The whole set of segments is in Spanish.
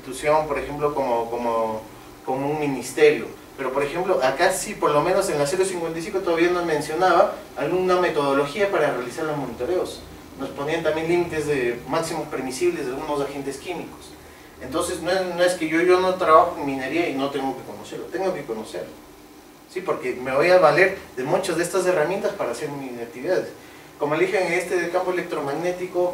institución, por ejemplo, como un ministerio. Pero por ejemplo, acá sí, por lo menos en la 055 todavía nos mencionaba alguna metodología para realizar los monitoreos. Nos ponían también límites de máximos permisibles de algunos agentes químicos. Entonces no es que yo no trabajo en minería y no tengo que conocerlo, tengo que conocerlo. ¿Sí? Porque me voy a valer de muchas de estas herramientas para hacer mis actividades. Como le dije, en este de campo electromagnético,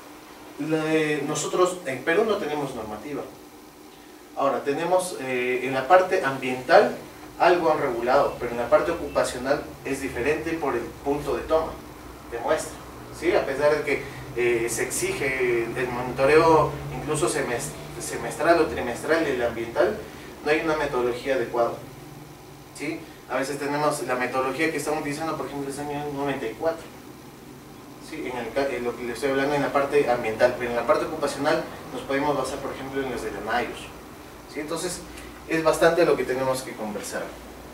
nosotros en Perú no tenemos normativa. Ahora, tenemos en la parte ambiental algo han regulado, pero en la parte ocupacional es diferente por el punto de toma, de muestra. ¿Sí? A pesar de que se exige el monitoreo incluso semestral o trimestral del ambiental, no hay una metodología adecuada. ¿Sí? A veces tenemos la metodología que estamos utilizando, por ejemplo, es el año 94. ¿Sí? En lo que le estoy hablando en la parte ambiental, pero en la parte ocupacional nos podemos basar, por ejemplo, en los de la NAIOS. ¿Sí? Entonces, es bastante lo que tenemos que conversar.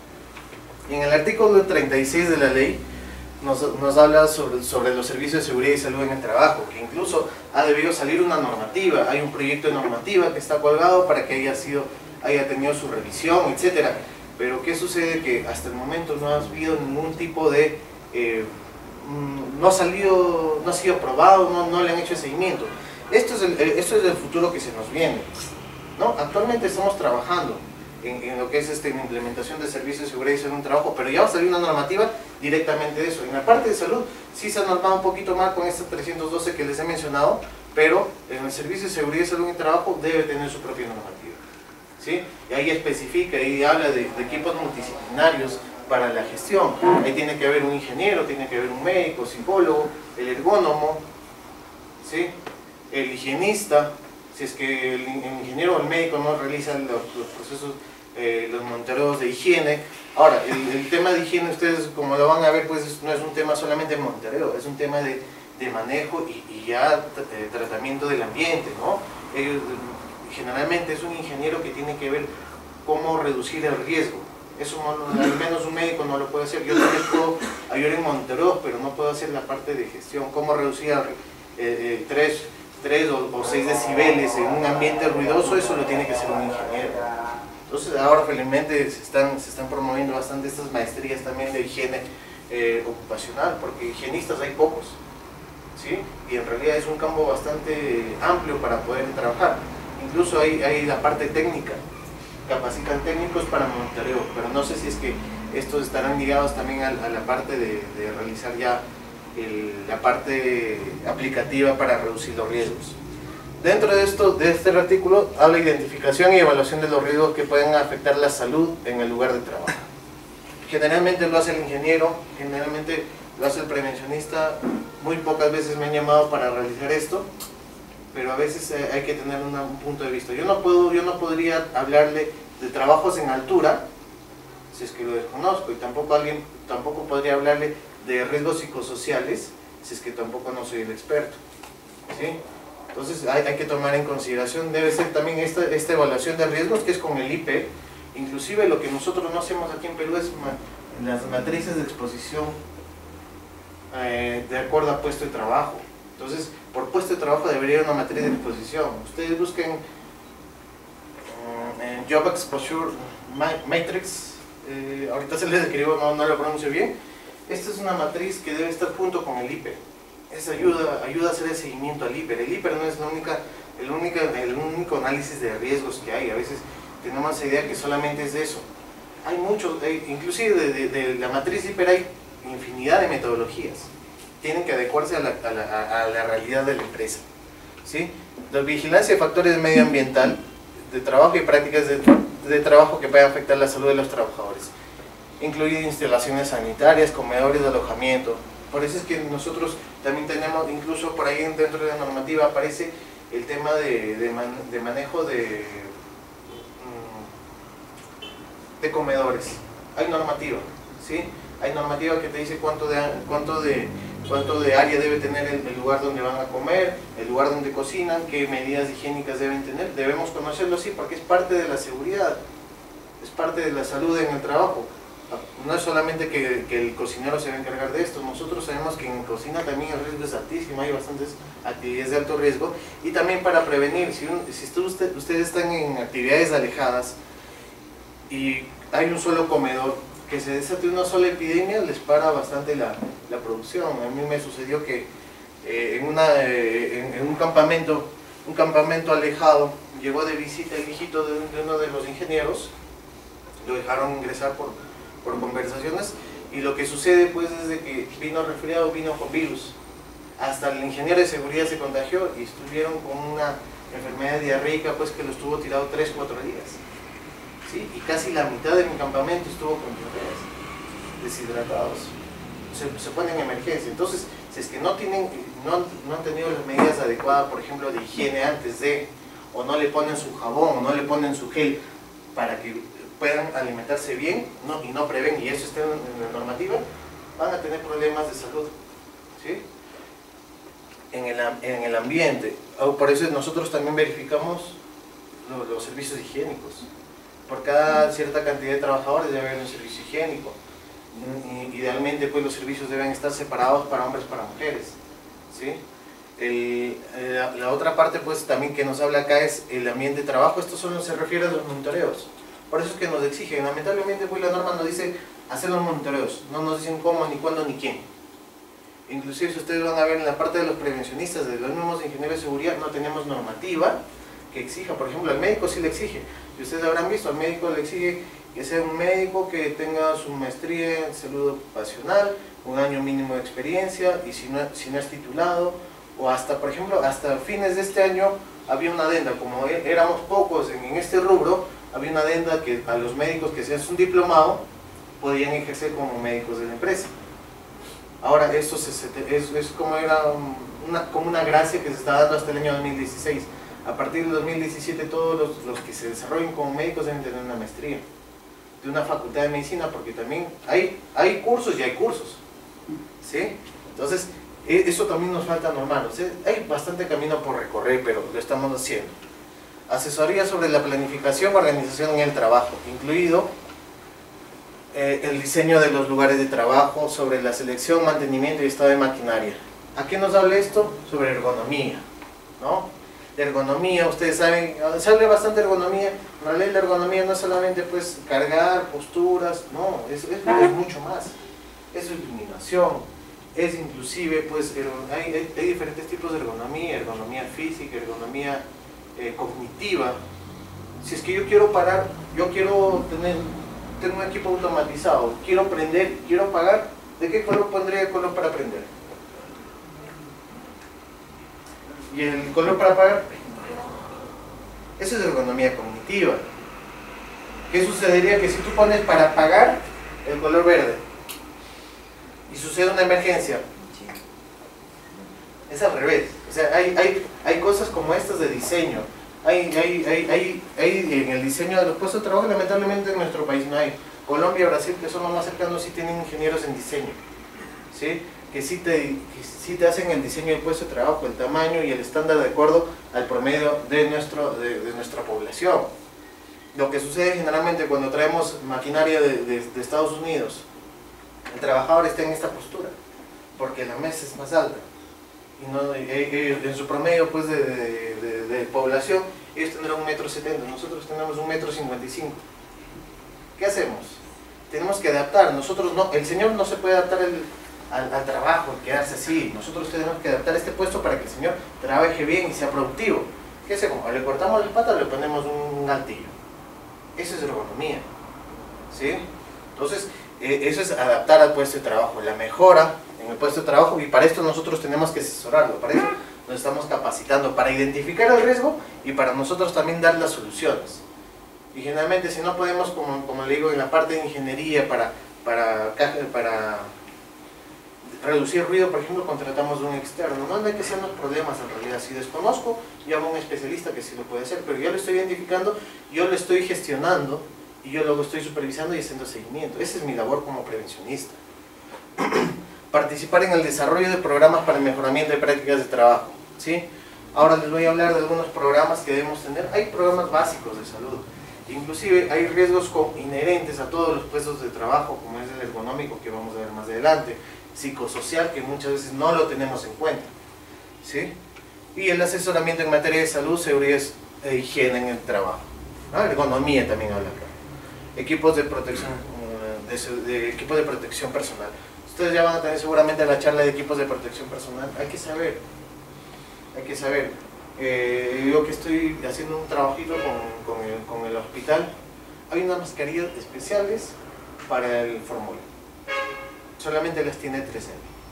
Y en el artículo 36 de la ley nos habla sobre los servicios de seguridad y salud en el trabajo, que incluso ha debido salir una normativa, hay un proyecto de normativa que está colgado para que haya tenido su revisión, etc. Pero ¿qué sucede? Que hasta el momento no ha habido ningún tipo de... no ha sido aprobado, no le han hecho seguimiento. Esto es el futuro que se nos viene, ¿no? Actualmente estamos trabajando en lo que es la implementación de servicios de seguridad y salud en un trabajo, pero ya va a salir una normativa directamente de eso. En la parte de salud sí se ha normado un poquito más con esta 312 que les he mencionado, pero en el servicio de seguridad y salud en trabajo debe tener su propia normativa. ¿Sí? Y ahí especifica, ahí habla de equipos multidisciplinarios para la gestión. Ahí tiene que haber un ingeniero, tiene que haber un médico, psicólogo, el ergónomo, ¿sí? El higienista, si es que el ingeniero o el médico no realizan los procesos, los monitoreos de higiene. Ahora, el tema de higiene, ustedes como lo van a ver, pues no es un tema solamente de monitoreo, es un tema de manejo y ya tratamiento del ambiente, ¿no? Generalmente es un ingeniero que tiene que ver cómo reducir el riesgo. Eso al menos un médico no lo puede hacer. Yo también puedo ayudar en monitoreos, pero no puedo hacer la parte de gestión, cómo reducir 3 o 6 decibeles en un ambiente ruidoso. Eso lo tiene que hacer un ingeniero. Entonces ahora felizmente se están promoviendo bastante estas maestrías también de higiene ocupacional, porque higienistas hay pocos, ¿sí? Y en realidad es un campo bastante amplio para poder trabajar. Incluso hay la parte técnica, capacitan técnicos para monitoreo, pero no sé si es que estos estarán ligados también a la parte de realizar ya la parte aplicativa para reducir los riesgos. Dentro de este artículo habla de identificación y evaluación de los riesgos que pueden afectar la salud en el lugar de trabajo. Generalmente lo hace el ingeniero, generalmente lo hace el prevencionista, muy pocas veces me han llamado para realizar esto, pero a veces hay que tener un punto de vista. Yo no podría hablarle de trabajos en altura, si es que lo desconozco, y tampoco podría hablarle de riesgos psicosociales, si es que tampoco no soy el experto, ¿sí? Entonces hay que tomar en consideración, debe ser también esta evaluación de riesgos, que es con el IP. Inclusive lo que nosotros no hacemos aquí en Perú es las matrices de exposición de acuerdo a puesto de trabajo. Entonces, por puesto de trabajo debería haber una matriz de exposición. Ustedes busquen Job Exposure Matrix, ahorita se les escribo, no lo pronuncio bien. Esta es una matriz que debe estar junto con el IPER. Eso ayuda a hacer el seguimiento al IPER. El IPER no es el único análisis de riesgos que hay. A veces tenemos la idea que solamente es de eso. Hay muchos, inclusive de la matriz IPER hay infinidad de metodologías. Tienen que adecuarse a la realidad de la empresa, ¿sí? La vigilancia de factores medioambiental, de trabajo y prácticas de trabajo que puedan afectar la salud de los trabajadores. Incluye instalaciones sanitarias, comedores de alojamiento. Por eso es que nosotros también tenemos, incluso por ahí dentro de la normativa aparece el tema de manejo de comedores. Hay normativa, ¿sí? Hay normativa que te dice cuánto de área debe tener el lugar donde van a comer, el lugar donde cocinan, qué medidas higiénicas deben tener. Debemos conocerlo, sí, porque es parte de la seguridad, es parte de la salud en el trabajo. No es solamente que el cocinero se va a encargar de esto, nosotros sabemos que en cocina también el riesgo es altísimo, hay bastantes actividades de alto riesgo, y también para prevenir, si ustedes están en actividades alejadas y hay un solo comedor, que se desate una sola epidemia les para bastante la producción. A mí me sucedió que en un campamento alejado, llegó de visita el hijito de uno de los ingenieros, lo dejaron ingresar por conversaciones, y lo que sucede pues es de que vino resfriado, vino con virus, hasta el ingeniero de seguridad se contagió y estuvieron con una enfermedad diarreica pues que lo estuvo tirado 3-4 días, ¿sí? Y casi la mitad de mi campamento estuvo con diarreas, deshidratados, se ponen en emergencia. Entonces, si es que no han tenido las medidas adecuadas, por ejemplo de higiene antes de, o no le ponen su jabón, o no le ponen su gel para que puedan alimentarse bien, y no prevén, y eso está en la normativa, van a tener problemas de salud, ¿sí? En el ambiente. Por eso nosotros también verificamos los servicios higiénicos. Por cada cierta cantidad de trabajadores debe haber un servicio higiénico. Idealmente pues los servicios deben estar separados para hombres y para mujeres, ¿sí? La otra parte pues también que nos habla acá es el ambiente de trabajo. Esto solo se refiere a los monitoreos. Por eso es que nos exigen, lamentablemente pues la norma nos dice hacer los monitoreos, no nos dicen cómo, ni cuándo, ni quién. Inclusive si ustedes van a ver en la parte de los prevencionistas, de los mismos ingenieros de seguridad, no tenemos normativa que exija. Por ejemplo, al médico sí le exige, y ustedes habrán visto, al médico le exige que sea un médico que tenga su maestría en salud ocupacional, un año mínimo de experiencia, y si no es titulado, o hasta, por ejemplo, hasta fines de este año había una adenda, como éramos pocos en este rubro, había una adenda que a los médicos que sean un diplomado podían ejercer como médicos de la empresa. Ahora esto es como una gracia que se está dando hasta el año 2016. A partir del 2017 todos los que se desarrollen como médicos deben tener una maestría de una facultad de medicina, porque también hay cursos y hay cursos, ¿sí? Entonces eso también nos falta normal. O sea, hay bastante camino por recorrer, pero lo estamos haciendo. Asesoría sobre la planificación, organización en el trabajo, incluido el diseño de los lugares de trabajo, sobre la selección, mantenimiento y estado de maquinaria. ¿A qué nos habla esto? Sobre ergonomía, ¿no? De ergonomía, ustedes saben, se habla bastante de ergonomía. En realidad la ergonomía no es solamente pues cargar posturas, no, es mucho más. Es iluminación, es inclusive pues hay diferentes tipos de ergonomía física, ergonomía cognitiva. Si es que yo quiero parar, tengo un equipo automatizado, quiero prender, quiero apagar, ¿de qué color pondría el color para prender? ¿Y el color para apagar? Eso es ergonomía cognitiva. ¿Qué sucedería? Que si tú pones para apagar el color verde y sucede una emergencia, es al revés. O sea, hay cosas como estas de diseño. Hay en el diseño de los puestos de trabajo, lamentablemente en nuestro país no hay. Colombia, Brasil, que son los más cercanos, sí tienen ingenieros en diseño, ¿sí? Que sí te hacen el diseño del puesto de trabajo, el tamaño y el estándar de acuerdo al promedio de nuestra población. Lo que sucede generalmente cuando traemos maquinaria de Estados Unidos, el trabajador está en esta postura, porque la mesa es más alta. Y no, en su promedio pues de población, ellos tendrán 1,70 m, nosotros tenemos 1,55 m. ¿Qué hacemos? Tenemos que adaptar. Nosotros no, el señor no se puede adaptar al trabajo, quedarse así. Nosotros tenemos que adaptar este puesto para que el señor trabaje bien y sea productivo. ¿Qué hacemos? O le cortamos las patas o le ponemos un altillo. Eso es ergonomía, ¿sí? Entonces, eso es adaptar al puesto de trabajo, la mejora en el puesto de trabajo, y para esto nosotros tenemos que asesorarlo, para eso nos estamos capacitando, para identificar el riesgo y para nosotros también dar las soluciones. Y generalmente si no podemos, como le digo, en la parte de ingeniería para reducir ruido, por ejemplo, contratamos de un externo. No hay que sean los problemas en realidad. Si desconozco, llamo a un especialista que sí lo puede hacer, pero yo lo estoy identificando, yo lo estoy gestionando y yo luego estoy supervisando y haciendo seguimiento. Esa es mi labor como prevencionista. Participar en el desarrollo de programas para el mejoramiento de prácticas de trabajo, ¿sí? Ahora les voy a hablar de algunos programas que debemos tener. Hay programas básicos de salud. Inclusive hay riesgos inherentes a todos los puestos de trabajo, como es el ergonómico que vamos a ver más adelante, psicosocial, que muchas veces no lo tenemos en cuenta, ¿sí? Y el asesoramiento en materia de salud, seguridad e higiene en el trabajo, ¿no? Ergonomía también habla acá. Equipos de protección, equipos de protección personal. Ustedes ya van a tener seguramente la charla de equipos de protección personal. Hay que saber. Yo que estoy haciendo un trabajito con el hospital, hay unas mascarillas especiales para el formulario. Solamente las tiene 3M.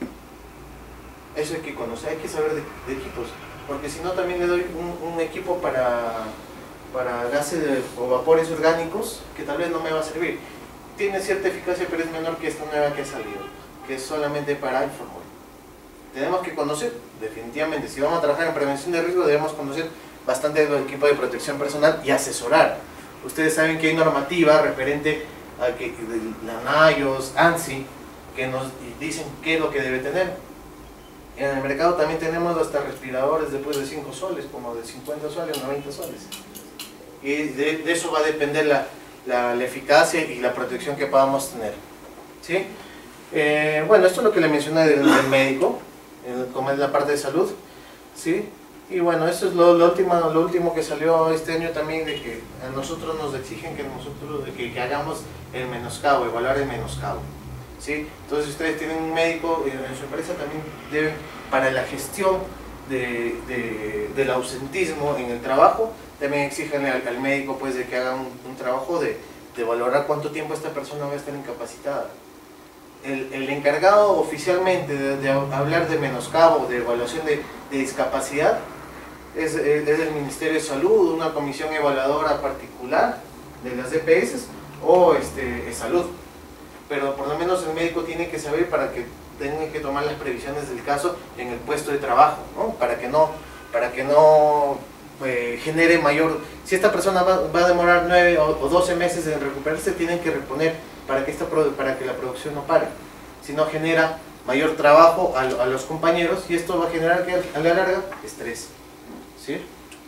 Eso hay que conocer, hay que saber de equipos, porque si no también le doy un equipo para gases o vapores orgánicos que tal vez no me va a servir. Tiene cierta eficacia, pero es menor que esta nueva que ha salido, que es solamente para el formulario. Tenemos que conocer, definitivamente, si vamos a trabajar en prevención de riesgo, debemos conocer bastante de los equipos de protección personal y asesorar. Ustedes saben que hay normativa referente a que la NIOS, ANSI, que nos dicen qué es lo que debe tener. En el mercado también tenemos hasta respiradores después de 5 soles, como de 50 soles, 90 soles. Y de eso va a depender la eficacia y la protección que podamos tener, ¿sí? Bueno, esto es lo que le mencioné del médico, como es la parte de salud, ¿sí? Y bueno, esto es lo último que salió este año también, de que a nosotros nos exigen que hagamos el menoscabo, evaluar el menoscabo, ¿sí? Entonces, si ustedes tienen un médico en su empresa, también deben, para la gestión del ausentismo en el trabajo, también exigen al médico pues de que haga un trabajo de valorar cuánto tiempo esta persona va a estar incapacitada. El encargado oficialmente de hablar de menoscabo, de evaluación de discapacidad, es el Ministerio de Salud, una comisión evaluadora particular de las EPS o salud. Pero por lo menos el médico tiene que saber para que tenga que tomar las previsiones del caso en el puesto de trabajo, ¿no? Para que no genere mayor. Si esta persona va a demorar 9 o 12 meses en recuperarse, tienen que reponer para que la producción no pare. Si no, genera mayor trabajo a los compañeros y esto va a generar que a la larga estrés, ¿sí?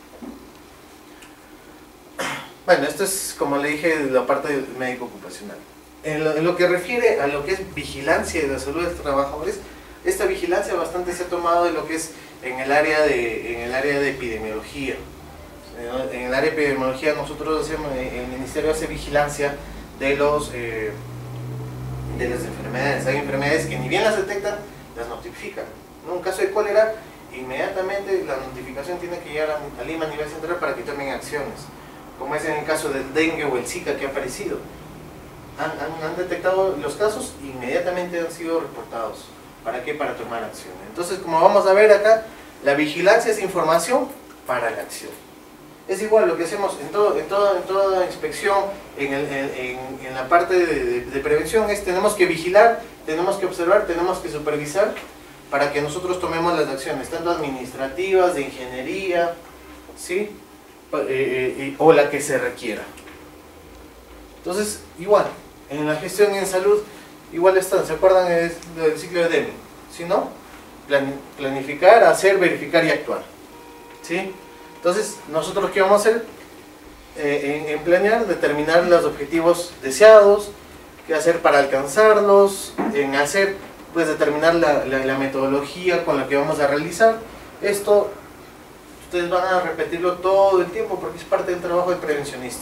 Bueno, esto es, como le dije, la parte del médico ocupacional. En lo que refiere a lo que es vigilancia de la salud de los trabajadores, esta vigilancia bastante se ha tomado de lo que es en el área de epidemiología. En el área de epidemiología nosotros hacemos, el ministerio hace vigilancia de las enfermedades. Hay enfermedades que ni bien las detectan, las notifican, ¿no? En caso de cólera, inmediatamente la notificación tiene que llegar a Lima a nivel central para que tomen acciones, como es en el caso del dengue o el Zika que ha aparecido. Han detectado los casos, inmediatamente han sido reportados. ¿Para qué? Para tomar acción. Entonces, como vamos a ver acá, la vigilancia es información para la acción. Es igual lo que hacemos en toda inspección, en la parte de prevención, tenemos que vigilar, tenemos que observar, tenemos que supervisar para que nosotros tomemos las acciones, tanto administrativas, de ingeniería, ¿sí? O la que se requiera. Entonces, igual, en la gestión en salud, igual están, ¿se acuerdan del ciclo de Deming? ¿Sí, no? Planificar, hacer, verificar y actuar, ¿sí? Entonces, nosotros ¿qué vamos a hacer? En planear, determinar los objetivos deseados, qué hacer para alcanzarlos, en hacer, pues determinar la metodología con la que vamos a realizar. Esto, ustedes van a repetirlo todo el tiempo porque es parte del trabajo del prevencionista.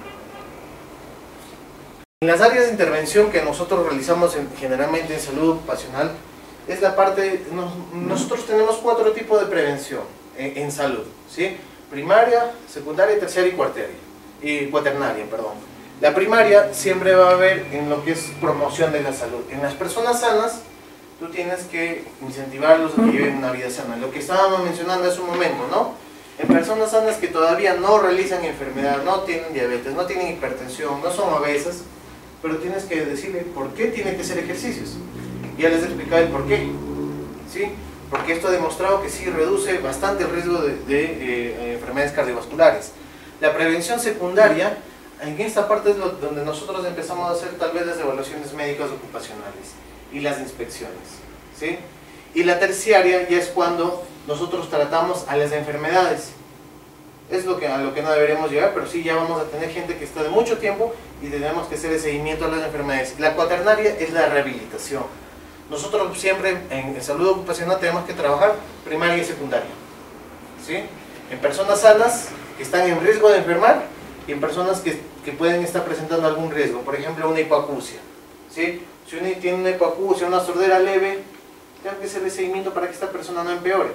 En las áreas de intervención que nosotros realizamos generalmente en salud ocupacional, es la parte, nosotros tenemos 4 tipos de prevención en salud, ¿sí? Primaria, secundaria, terciaria y cuaternaria, perdón. La primaria siempre va a haber en lo que es promoción de la salud. En las personas sanas, tú tienes que incentivarlos a que lleven una vida sana. Lo que estábamos mencionando hace un momento, ¿no? En personas sanas que todavía no realizan enfermedad, no tienen diabetes, no tienen hipertensión, no son obesas, pero tienes que decirle por qué tiene que hacer ejercicios. Ya les he explicado el por qué, ¿sí? Porque esto ha demostrado que sí reduce bastante el riesgo de enfermedades cardiovasculares. La prevención secundaria, en esta parte es donde nosotros empezamos a hacer tal vez las evaluaciones médicas ocupacionales y las inspecciones, ¿sí? Y la terciaria ya es cuando nosotros tratamos a las enfermedades. Es a lo que no deberíamos llegar, pero sí ya vamos a tener gente que está de mucho tiempo y tenemos que hacer el seguimiento a las enfermedades. La cuaternaria es la rehabilitación. Nosotros siempre en salud ocupacional tenemos que trabajar primaria y secundaria, ¿sí? En personas sanas que están en riesgo de enfermar y en personas que pueden estar presentando algún riesgo, por ejemplo una hipoacusia, ¿sí? Si uno tiene una hipoacusia, una sordera leve, tengo que hacerle seguimiento para que esta persona no empeore.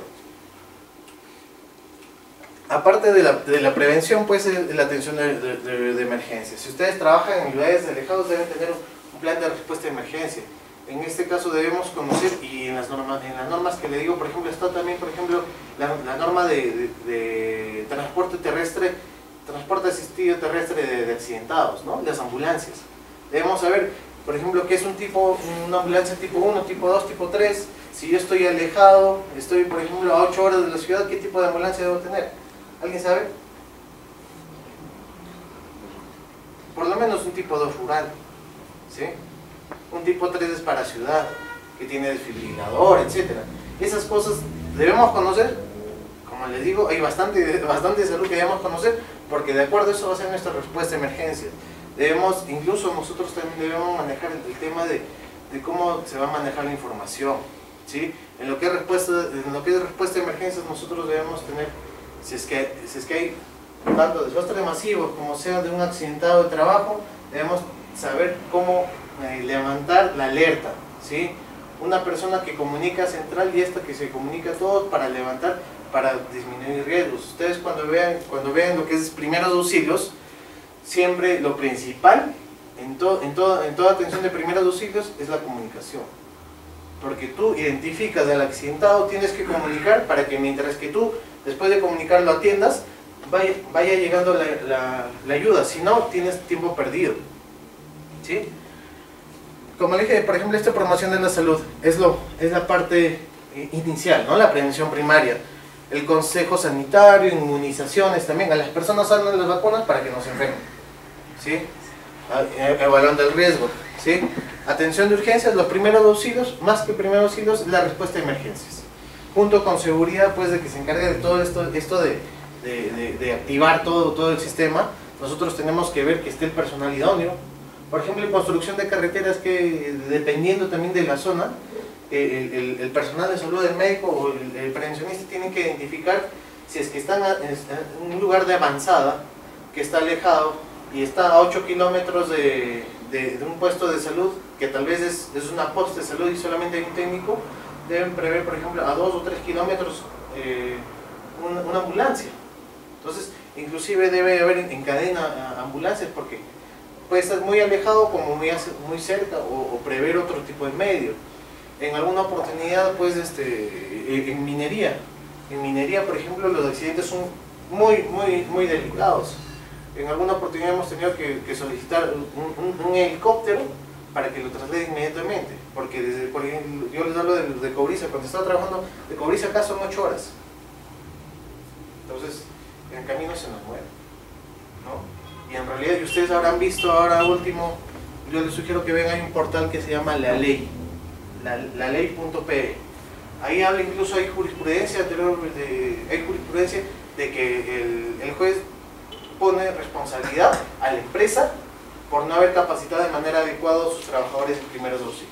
Aparte de la prevención, pues la atención de emergencia. Si ustedes trabajan en lugares alejados, deben tener un plan de respuesta de emergencia. En este caso debemos conocer, y en las normas que le digo, por ejemplo, está también, por ejemplo, la norma de transporte terrestre, transporte asistido terrestre de accidentados, ¿no? Las ambulancias. Debemos saber, por ejemplo, qué es una ambulancia tipo 1, tipo 2, tipo 3. Si yo estoy alejado, estoy, por ejemplo, a 8 horas de la ciudad, ¿qué tipo de ambulancia debo tener? ¿Alguien sabe? Por lo menos un tipo 2 rural, ¿sí? Un tipo 3 es para ciudad, que tiene desfibrilador, etc. Esas cosas debemos conocer. Como les digo, hay bastante salud que debemos conocer, porque de acuerdo a eso va a ser nuestra respuesta a emergencias. Incluso nosotros también debemos manejar el tema de cómo se va a manejar la información, ¿sí? En lo que es respuesta a emergencias, nosotros debemos tener, si es que hay tanto desastres masivos como sea de un accidentado de trabajo, debemos saber cómo levantar la alerta, ¿sí? Una persona que comunica a central y esta que se comunica a todos para levantar, para disminuir riesgos. Ustedes cuando vean lo que es primeros auxilios, siempre lo principal en toda atención de primeros auxilios es la comunicación. Porque tú identificas al accidentado, tienes que comunicar para que mientras que tú, después de comunicar, lo atiendas, vaya llegando la ayuda. Si no, tienes tiempo perdido, ¿sí? Como le dije, por ejemplo, esta promoción de la salud es la parte inicial, ¿no? La prevención primaria. El consejo sanitario, inmunizaciones también, a las personas sanas las vacunas para que no se enfermen, ¿sí? Evaluando el riesgo, ¿sí? Atención de urgencias, los primeros auxilios, más que primeros auxilios, la respuesta a emergencias. Junto con seguridad, pues, de que se encargue de todo esto de activar todo el sistema, nosotros tenemos que ver que esté el personal idóneo. Por ejemplo, en construcción de carreteras, que dependiendo también de la zona, el personal de salud, el médico o el prevencionista tienen que identificar si es que están en un lugar de avanzada, que está alejado y está a 8 kilómetros de un puesto de salud, que tal vez es una poste de salud y solamente hay un técnico, deben prever, por ejemplo, a 2 o 3 kilómetros una ambulancia. Entonces, inclusive debe haber en cadena ambulancias, porque puede estar muy alejado como muy cerca, o prever otro tipo de medio. En alguna oportunidad, pues, en minería, por ejemplo, los accidentes son muy delicados. En alguna oportunidad hemos tenido que solicitar un helicóptero para que lo traslade inmediatamente, porque por ejemplo, yo les hablo de Cobrizas. Cuando estaba trabajando de Cobrizas acá son 8 horas. Entonces, en el camino se nos muere, ¿no? Y en realidad, y ustedes habrán visto ahora último, yo les sugiero que vean, hay un portal que se llama La Ley, la ley.pe. Ahí habla, incluso hay jurisprudencia de que el juez pone responsabilidad a la empresa por no haber capacitado de manera adecuada a sus trabajadores en primeros auxilios.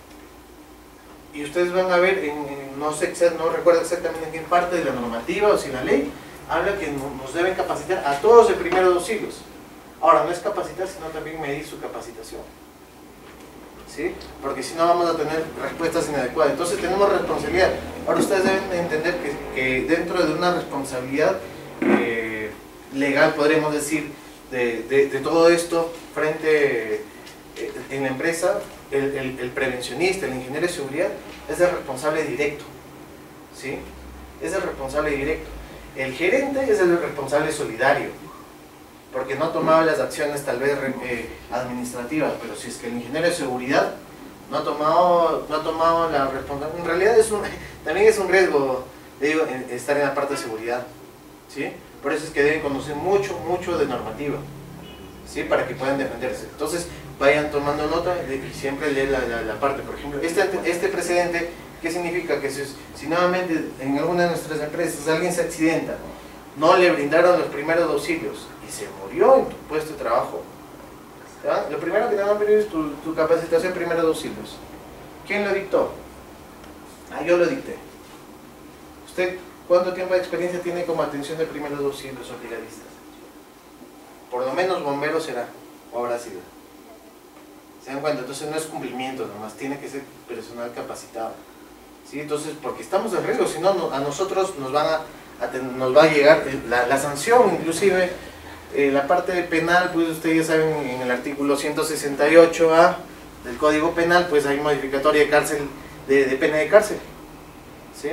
Y ustedes van a ver, no recuerdo exactamente en qué parte de la normativa o si la ley habla que nos deben capacitar a todos en primeros auxilios. Ahora, no es capacitar, sino también medir su capacitación, ¿sí? Porque si no vamos a tener respuestas inadecuadas. Entonces tenemos responsabilidad. Ahora ustedes deben entender que dentro de una responsabilidad legal, podríamos decir, de todo esto frente en la empresa, el prevencionista, el ingeniero de seguridad, es el responsable directo, ¿sí? Es el responsable directo. El gerente es el responsable solidario, porque no tomaba las acciones tal vez administrativas, pero si es que el ingeniero de seguridad no ha tomado la responsabilidad, en realidad también es un riesgo, digo, estar en la parte de seguridad, ¿sí? Por eso es que deben conocer mucho de normativa, ¿sí? Para que puedan defenderse. Entonces vayan tomando nota y siempre leer la parte. Por ejemplo, este precedente, ¿qué significa? Que si nuevamente en alguna de nuestras empresas alguien se accidenta no le brindaron los primeros auxilios y se murió en tu puesto de trabajo, ¿ya? Lo primero que te van a pedir es tu capacitación de primeros auxilios. ¿Quién lo dictó? Yo lo dicté. ¿Usted cuánto tiempo de experiencia tiene como atención de primeros auxilios o brigadistas? Por lo menos bombero será, o habrá sido. ¿Se dan cuenta? Entonces no es cumplimiento nomás, tiene que ser personal capacitado. ¿Sí? Entonces, porque estamos en riesgo, si no, a nosotros nos va a llegar la sanción, inclusive la parte penal, pues ustedes ya saben, en el artículo 168A del Código Penal, pues hay modificatoria de cárcel, de pena de cárcel. ¿Sí?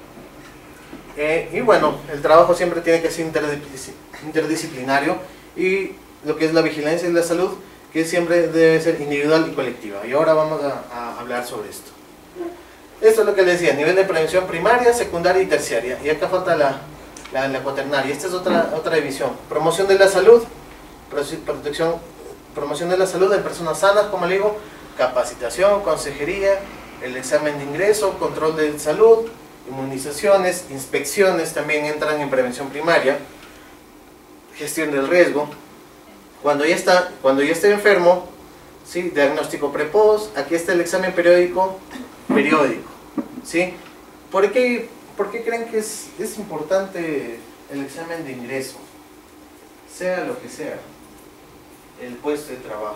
Y bueno, el trabajo siempre tiene que ser interdisciplinario, y lo que es la vigilancia de la salud, que siempre debe ser individual y colectiva. Y ahora vamos a hablar sobre esto. Esto es lo que les decía, nivel de prevención primaria, secundaria y terciaria. Y acá falta la cuaternaria. Esta es otra división. Promoción de la salud, promoción de la salud en personas sanas, como le digo, capacitación, consejería, el examen de ingreso, control de salud, inmunizaciones, inspecciones también entran en prevención primaria, gestión del riesgo. Cuando ya está enfermo, ¿sí? Diagnóstico pre-post, aquí está el examen periódico, ¿sí? ¿Por qué creen que es importante el examen de ingreso? Sea lo que sea, el puesto de trabajo.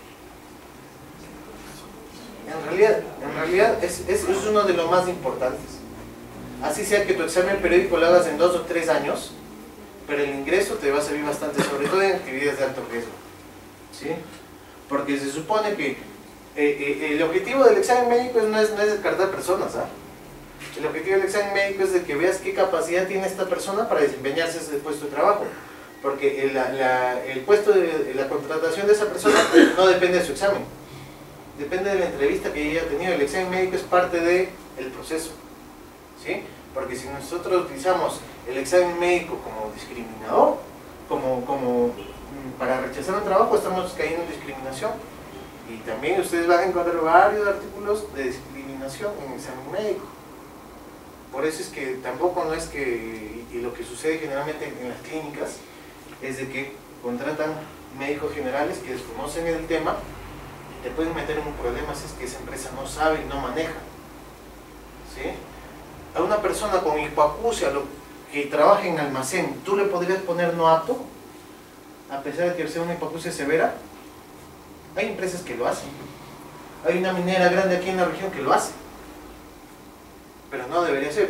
En realidad es uno de los más importantes. Así sea que tu examen periódico lo hagas en 2 o 3 años, pero el ingreso te va a servir bastante, sobre todo en actividades de alto riesgo, ¿sí? Porque se supone que el objetivo del examen médico no es descartar personas, ¿ah? El objetivo del examen médico es de que veas qué capacidad tiene esta persona para desempeñarse ese puesto de trabajo, porque el puesto de la contratación de esa persona no depende de su examen, depende de la entrevista que ella haya tenido. El examen médico es parte del proceso, ¿sí? Porque si nosotros utilizamos el examen médico como discriminador, como para rechazar un trabajo, estamos cayendo en discriminación. Y también ustedes van a encontrar varios artículos de discriminación en el examen médico. Por eso es que tampoco no es que, y lo que sucede generalmente en las clínicas, es de que contratan médicos generales que desconocen el tema y te pueden meter en un problema si es que esa empresa no sabe y no maneja, ¿sí? A una persona con hipoacusia que trabaja en almacén, ¿tú le podrías poner no apto? A pesar de que sea una hipoacusia severa. Hay empresas que lo hacen. Hay una minera grande aquí en la región que lo hace. Pero no debería ser.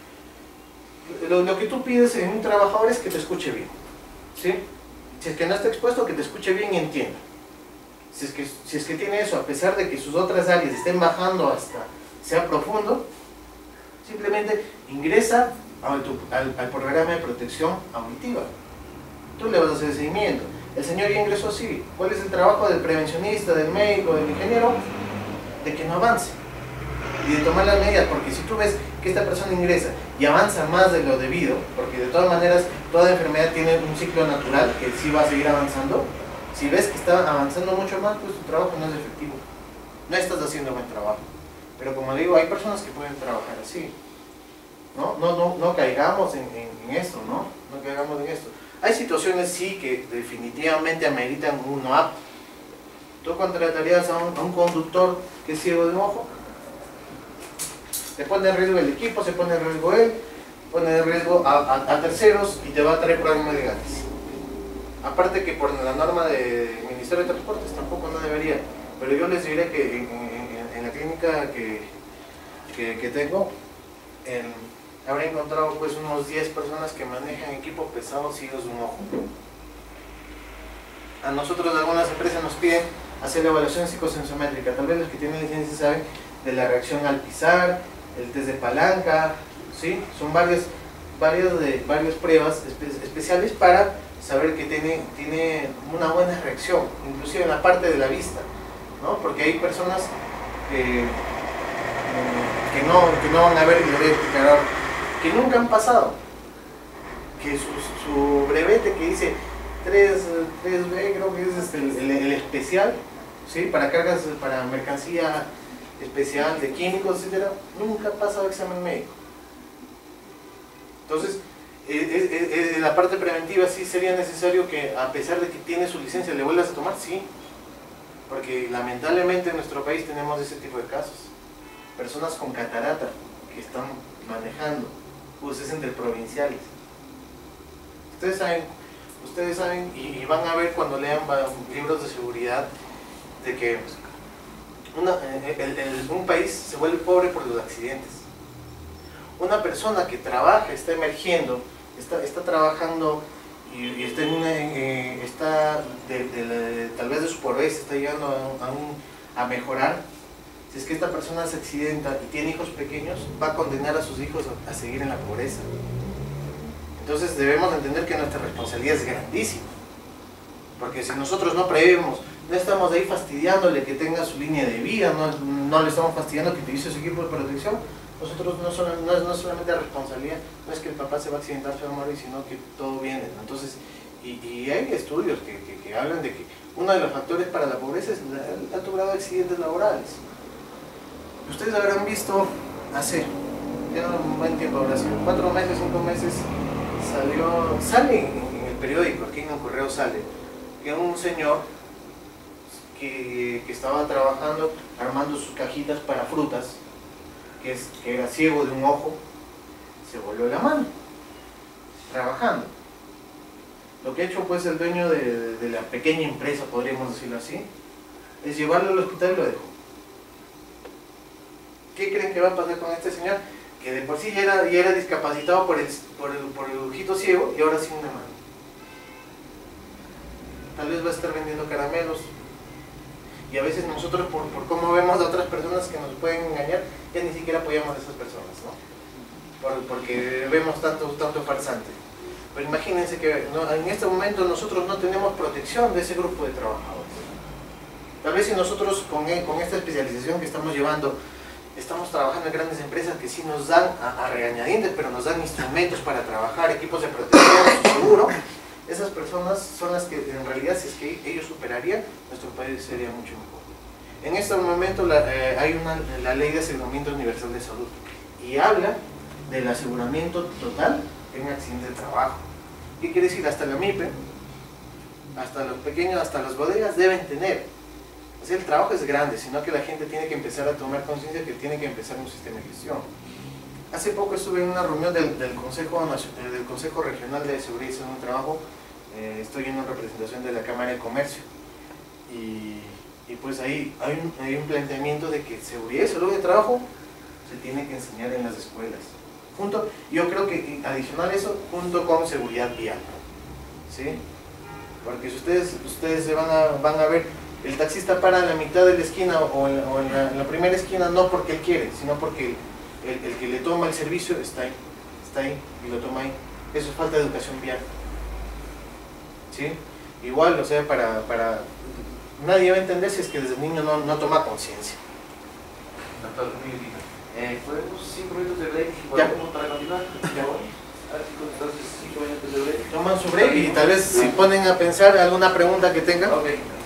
Lo que tú pides en un trabajador es que te escuche bien, ¿sí? Si es que no está expuesto, que te escuche bien y entienda. Si es que tiene eso, a pesar de que sus otras áreas estén bajando hasta sea profundo, simplemente ingresa al programa de protección auditiva. Tú le vas a hacer seguimiento. El señor ya ingresó, sí. ¿Cuál es el trabajo del prevencionista, del médico, del ingeniero? De que no avance y de tomar las medidas, porque si tú ves que esta persona ingresa y avanza más de lo debido, porque de todas maneras toda enfermedad tiene un ciclo natural que sí va a seguir avanzando. Si ves que está avanzando mucho más, pues tu trabajo no es efectivo, no estás haciendo buen trabajo. Pero como digo, hay personas que pueden trabajar así. No caigamos en esto, ¿no? No caigamos en esto. Hay situaciones sí que definitivamente ameritan un no apto. ¿Tú contratarías a un conductor que es ciego de un ojo? Se pone en riesgo el equipo, se pone en riesgo él, pone en riesgo a terceros y te va a traer problemas legales. Aparte que por la norma del Ministerio de Transportes tampoco no debería. Pero yo les diré que en la clínica que tengo, habré encontrado pues unos 10 personas que manejan equipos pesados ciegos de un ojo. A nosotros algunas empresas nos piden hacer la evaluación psicosensométrica. Tal vez los que tienen licencia saben de la reacción al pisar, el test de palanca, ¿sí? Son varias pruebas especiales para saber que tiene una buena reacción, inclusive en la parte de la vista, ¿no? Porque hay personas que no van a ver, y lo voy a explicar ahora, que nunca han pasado, que su brevete que dice 3B, creo que es el especial, ¿sí? Para cargas, para mercancía especial de químicos, etcétera, nunca ha pasado examen médico. Entonces, En la parte preventiva sí sería necesario que, a pesar de que tiene su licencia, le vuelvas a tomar, sí. Porque lamentablemente en nuestro país tenemos ese tipo de casos. Personas con catarata que están manejando buses interprovinciales. Ustedes saben y van a ver cuando lean libros de seguridad de que un país se vuelve pobre por los accidentes. Una persona que trabaja, está emergiendo, está trabajando y está tal vez de su pobreza, está llegando a mejorar. Si es que esta persona se accidenta y tiene hijos pequeños, va a condenar a sus hijos a seguir en la pobreza. Entonces debemos entender que nuestra responsabilidad es grandísima, porque si nosotros no prevemos, no estamos ahí fastidiándole que tenga su línea de vida, no le estamos fastidiando que utilice su equipo de protección, nosotros no solamente la responsabilidad, no es que el papá se va a accidentar, se va a morir, sino que todo viene. Entonces, y hay estudios que hablan de que uno de los factores para la pobreza es el alto grado de accidentes laborales. Ustedes habrán visto hace ya un buen tiempo, ahora sí, 4 meses, 5 meses, sale en el periódico, aquí en el correo sale, que un señor que estaba trabajando, armando sus cajitas para frutas, que era ciego de un ojo, se voló la mano, trabajando. Lo que ha hecho pues el dueño de la pequeña empresa, podríamos decirlo así, es llevarlo al hospital y lo dejó. ¿Qué creen que va a pasar con este señor? Que de por sí ya era discapacitado por el ojito ciego y ahora sin una mano. Tal vez va a estar vendiendo caramelos. Y a veces nosotros, por cómo vemos a otras personas que nos pueden engañar, ya ni siquiera apoyamos a esas personas, ¿no? Porque vemos tanto farsante. Pero imagínense que en este momento nosotros no tenemos protección de ese grupo de trabajadores. Tal vez si nosotros con esta especialización que estamos llevando, estamos trabajando en grandes empresas que sí nos dan a regañadientes, pero nos dan instrumentos para trabajar, equipos de protección, seguro. Esas personas son las que en realidad, si es que ellos superarían, nuestro país sería mucho mejor. En este momento hay la ley de aseguramiento universal de salud y habla del aseguramiento total en accidentes de trabajo. ¿Qué quiere decir? Hasta la MIPE, hasta los pequeños, hasta las bodegas deben tener. O sea, el trabajo es grande, sino que la gente tiene que empezar a tomar conciencia que tiene que empezar un sistema de gestión. Hace poco estuve en una reunión del Consejo Regional de Seguridad y Salud en el Trabajo. Estoy en una representación de la Cámara de Comercio y pues ahí hay un planteamiento de que seguridad y salud de trabajo se tiene que enseñar en las escuelas. Yo creo que adicional a eso, junto con seguridad vial, ¿sí? Porque si ustedes se van a ver, el taxista para en la mitad de la esquina o en la primera esquina no porque él quiere, sino porque el que le toma el servicio está ahí y lo toma ahí. Eso es falta de educación vial, ¿sí? Igual, o sea, nadie va a entender si es que desde niño no toma conciencia. Doctor, podemos 5 minutos de break y volvemos para continuar. Ya voy. Entonces 5 minutos de break. Toman su break y tal vez si ponen a pensar alguna pregunta que tengan. Ok.